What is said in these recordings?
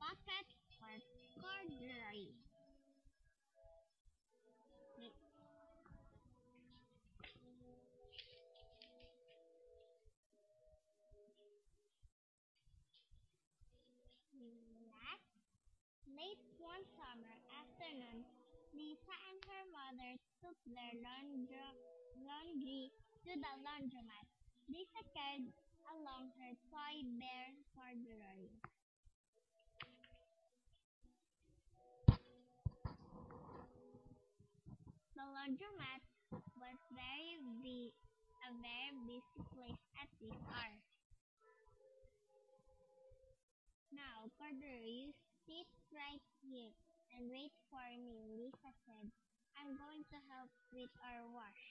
pocket for corduroy. Next, late one summer afternoon, Lisa and her mother took their laundry to the laundromat. Lisa carried along her toy bear corduroy. The laundromat was a very busy place at this hour. Now, corduroy, sit right here and wait for me, Lisa said. I'm going to help with our wash.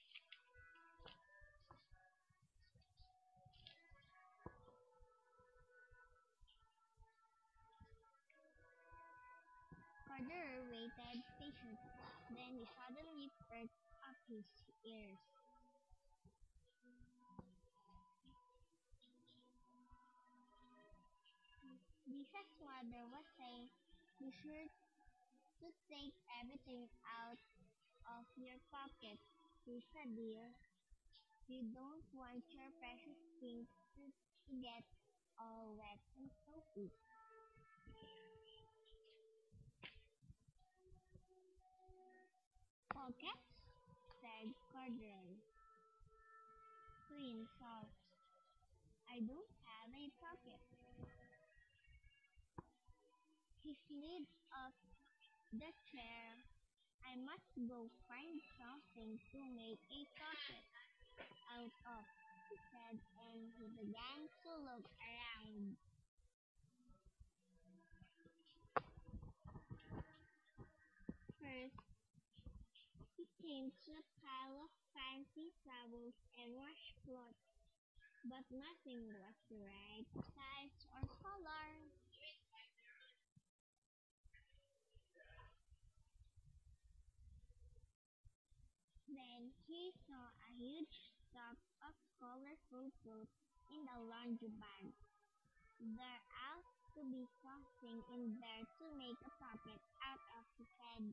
Corduroy waited patiently. Then he suddenly perked up his ears. Lisa's mother was saying, be sure to take everything out of your pocket, Lisa dear. You don't want your precious things to get all wet and soapy. Pockets? Said Corduroy. Twin soft. I don't have a pocket. He slid off the chair. I must go find something to make a pocket out of, he said, and he began to look around. First, he came to a pile of fancy towels and washcloths, but nothing was the right size or color. Then he saw a huge stock of colorful clothes in the laundry bag. There ought to be something in there to make a pocket out of, he said.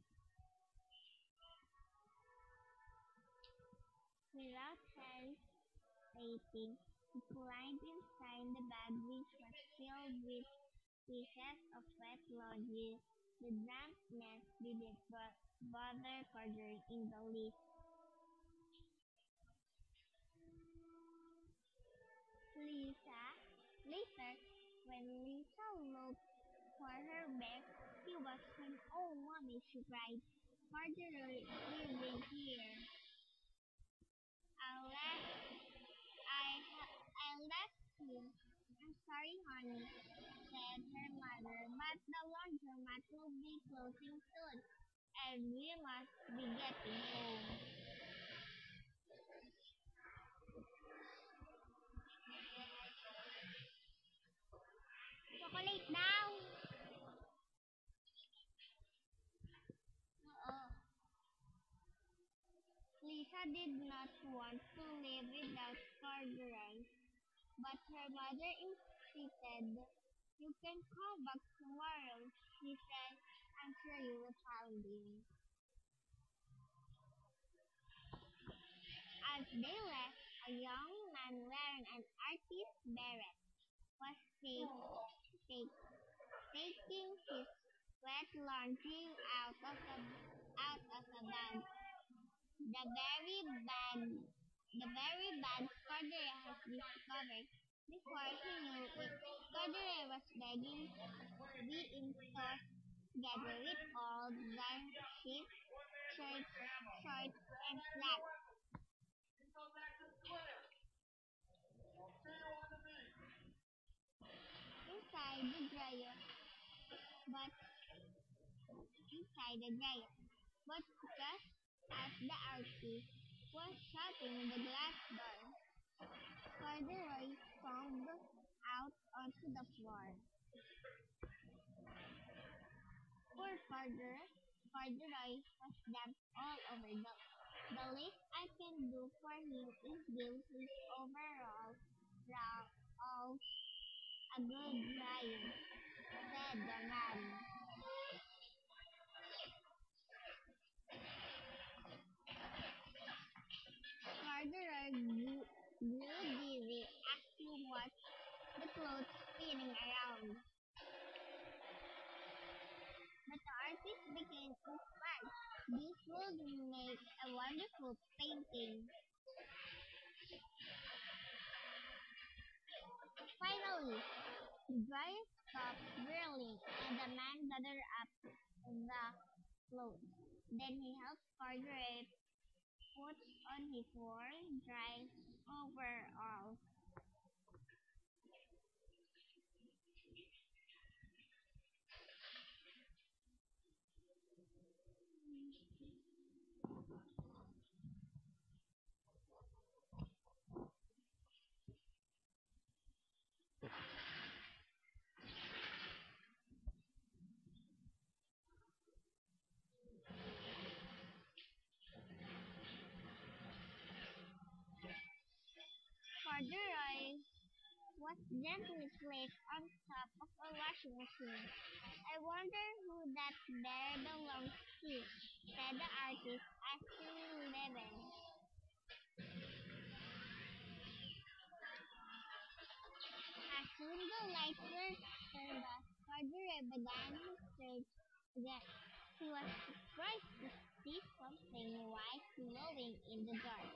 Without hesitating, he climbed inside the bag which was filled with pieces of wet laundry. The dampness didn't bother Corduroy in the least. Lisa, later, when Lisa looked for her bag, he was gone. Oh, Mommy, she cried. Corduroy isn't here. I left him. I'm sorry, honey, said her mother, but the laundromat will be closing soon, and we must be getting home. Chocolate daw! Oo. Lisa did not want to live without corduroy, but her mother insisted. You can come back tomorrow, she said. I'm sure you will find him. As they left, a young man wearing an artist's beret was taking his wet laundry out of a bag. The very bag Cordelia has discovered. Before he knew it, Cordelia was begging being tossed together with old dark sheets, shirts, shorts, and slacks. Inside the dryer, but inside the dryer. But just as the artist was shutting the glass door, Corduroy tumbled out onto the floor. Poor Corduroy was damp all over. The least I can do for him is give his overalls a good drying. said the man. Corduroy grew dizzy as he watched the clothes spinning around. But the artist became inspired. This would make a wonderful painting. Finally, the dryer stopped whirling and the man gathered up the clothes. Then he helped Corduroy put on his warm, dry overalls. Corduroy was gently placed on top of a washing machine. I wonder who that bear belongs to, said the artist, asking Levin. As soon the lights were turned off, Corduroy began his search again. He was surprised to see something white glowing in the dark.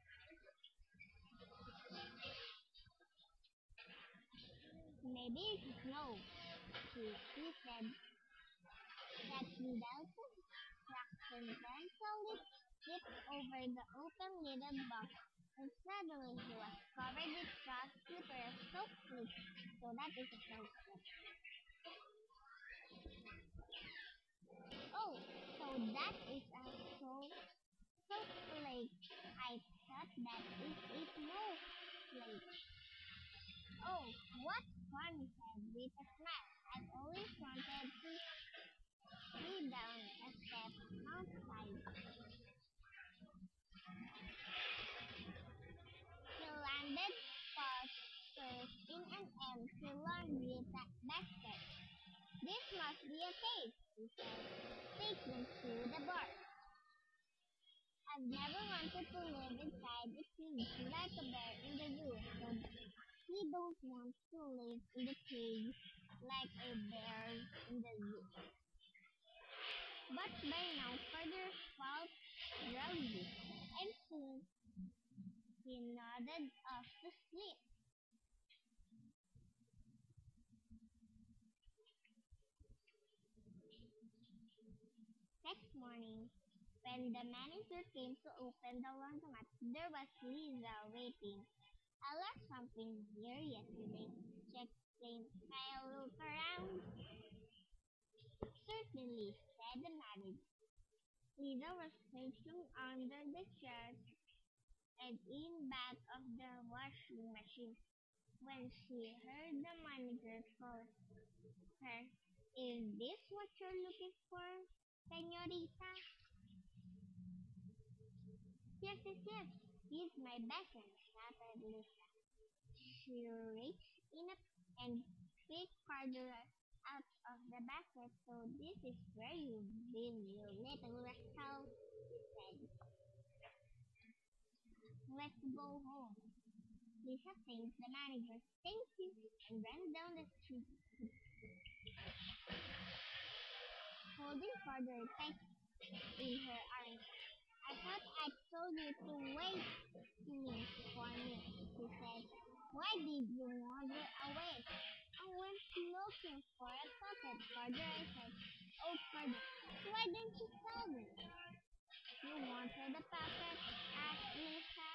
Maybe it's snow, he said, that without distraction, carefully slipped over the open-lidded box, and suddenly he was covered with soft, slippery soap flakes. So that is a soap flake. Oh, so that is a soap flake. I thought that is a snowflake. Oh, what fun, he said with a smile. I've always wanted to ski down a step mountainside. He landed first in an empty laundry basket. This must be a cave, he said. Take them to the bar. I've never wanted to live inside a cage like a bear in the zoo, so he don't want to live in the cage like a bear in the zoo. But by now, Carter felt drowsy, and soon he nodded off to sleep. Next morning, when the manager came to open the laundromat, there was Lisa waiting. I left something here yesterday, she explained. May I look around? Certainly, said the manager. Lisa was searching under the chairs and in back of the washing machine when she heard the manager call her. Is this what you're looking for, senorita? Yes, yes, yes. He's my bacon, shouted Lisa. She reached in and picked Carter out of the basket. So this is where you've been, you little rascal, she said. Let's go home. Lisa thanked the manager. Thank you, and ran down the street, holding Carter tight in her arms. I thought I told you to wait to me for me, she said. Why did you wander away? I went looking for a pocket, Carter, I said. Oh, Carter, why didn't you tell me? You wanted a pocket? Asked Lisa.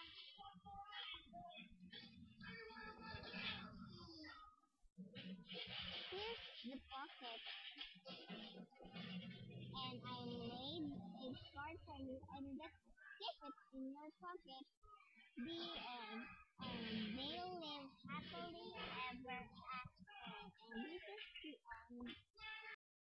Here's the pocket, and I made a card for you, and just keep it in your pocket. The end. And they live happily ever after. And this